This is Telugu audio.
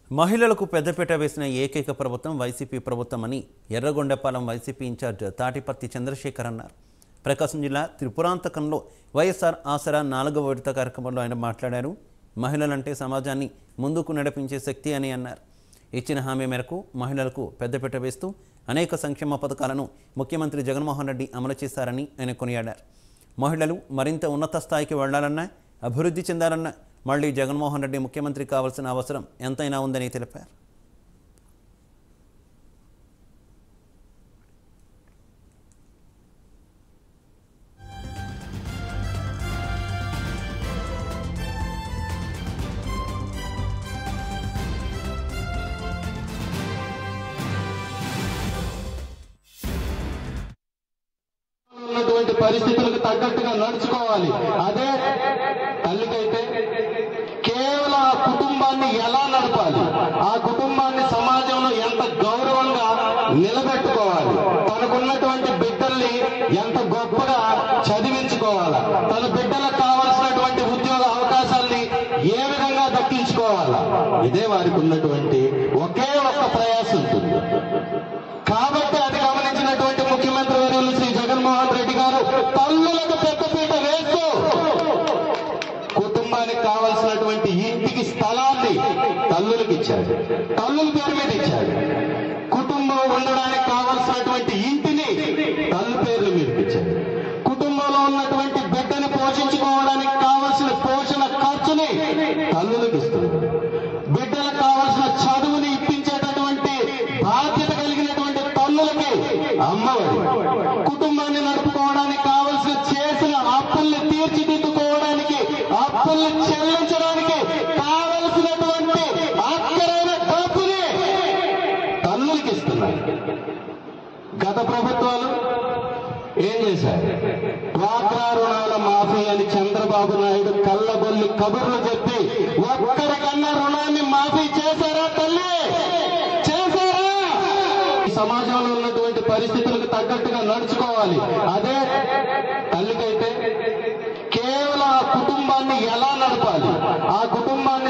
మహిళలకు పెద్దపీట వేసిన ఏకైక ప్రభుత్వం వైసీపీ ప్రభుత్వమని ఎర్రగొండపాలెం వైసీపీ ఇన్ఛార్జ్ తాటిపర్తి చంద్రశేఖర్ అన్నారు. ప్రకాశం జిల్లా త్రిపురాంతకంలో వైఎస్ఆర్ ఆసరా 4వ విడత కార్యక్రమంలో ఆయన మాట్లాడారు. మహిళలంటే సమాజాన్ని ముందుకు నడిపించే శక్తి అని అన్నారు. ఇచ్చిన హామీ మేరకు మహిళలకు పెద్దపీట వేస్తూ అనేక సంక్షేమ పథకాలను ముఖ్యమంత్రి జగన్మోహన్ రెడ్డి అమలు చేశారని ఆయన కొనియాడారు. మహిళలు మరింత ఉన్నత స్థాయికి వెళ్లాలన్నా, అభివృద్ధి చెందాలన్నా మళ్లీ జగన్మోహన్ రెడ్డి ముఖ్యమంత్రి కావాల్సిన అవసరం ఎంతైనా ఉందని తెలిపారు. పరిస్థితులకు తగ్గట్టుగా నడుచుకోవాలి. అదే తల్లికైతే కేవలం ఆ కుటుంబాన్ని ఎలా నడపాలి, ఆ కుటుంబాన్ని సమాజంలో ఎంత గౌరవంగా నిలబెట్టుకోవాలి, తనకున్నటువంటి బిడ్డల్ని ఎంత గొప్పగా చదివించుకోవాలా, తన బిడ్డలకు కావాల్సినటువంటి ఉద్యోగ అవకాశాలని ఏ విధంగా దక్కించుకోవాలా, ఇదే వారికి ఉన్నటువంటి ఒకే ఒక్క ప్రయాసం ఉంటుంది. కాబట్టి అది గమనించినటువంటి ముఖ్యమంత్రి వర్యులు శ్రీ జగన్మోహన్ రెడ్డి గారు తల్లులకు పెద్దపీట వేస్తూ కుటుంబానికి కావాల్సినటువంటి ఇంటికి స్థలాన్ని తల్లులకు ఇచ్చాడు, తల్లుల పేరు మీద ఇచ్చాడు. కుటుంబం ఉండడానికి కావాల్సినటువంటి ఇంటిని తల్లు పేర్ల మీదకి ఇచ్చాడు. కుటుంబంలో ఉన్నటువంటి బిడ్డను పోషించుకోవడానికి కావలసిన పోషణ ఖర్చుని తల్లులకు ఇస్తున్నాడు. బిడ్డలకు కావలసిన చదువుని ఇప్పించేటటువంటి బాధ్యత కలిగినటువంటి తల్లులకి అమ్మఒడి, కుటుంబాన్ని నడుపుకోవడానికి కావలసిన చేసిన అప్పుల్ని తీర్చిదిద్దుకోవడానికి, అప్పుల్ని చెల్లించడానికి కావలసినటువంటి అక్కరైన డబ్బుని తల్లులకి ఇస్తున్నారు. గత ప్రభుత్వాలు ఏం చేశారు? డ్వాక్రా రుణాల మాఫీ అని చంద్రబాబు నాయుడు కళ్ళబొల్లి కబుర్లు చెప్పి ఒక్కరికన్నా రుణాన్ని మాఫీ చేశారా? తల్లి చేశారా? సమాజంలో ఉన్నటువంటి పరిస్థితులకు తగ్గట్టుగా నడుచుకోవాలి. అదే తల్లికైతే కేవలం ఆ కుటుంబాన్ని ఎలా నడపాలి, ఆ కుటుంబాన్ని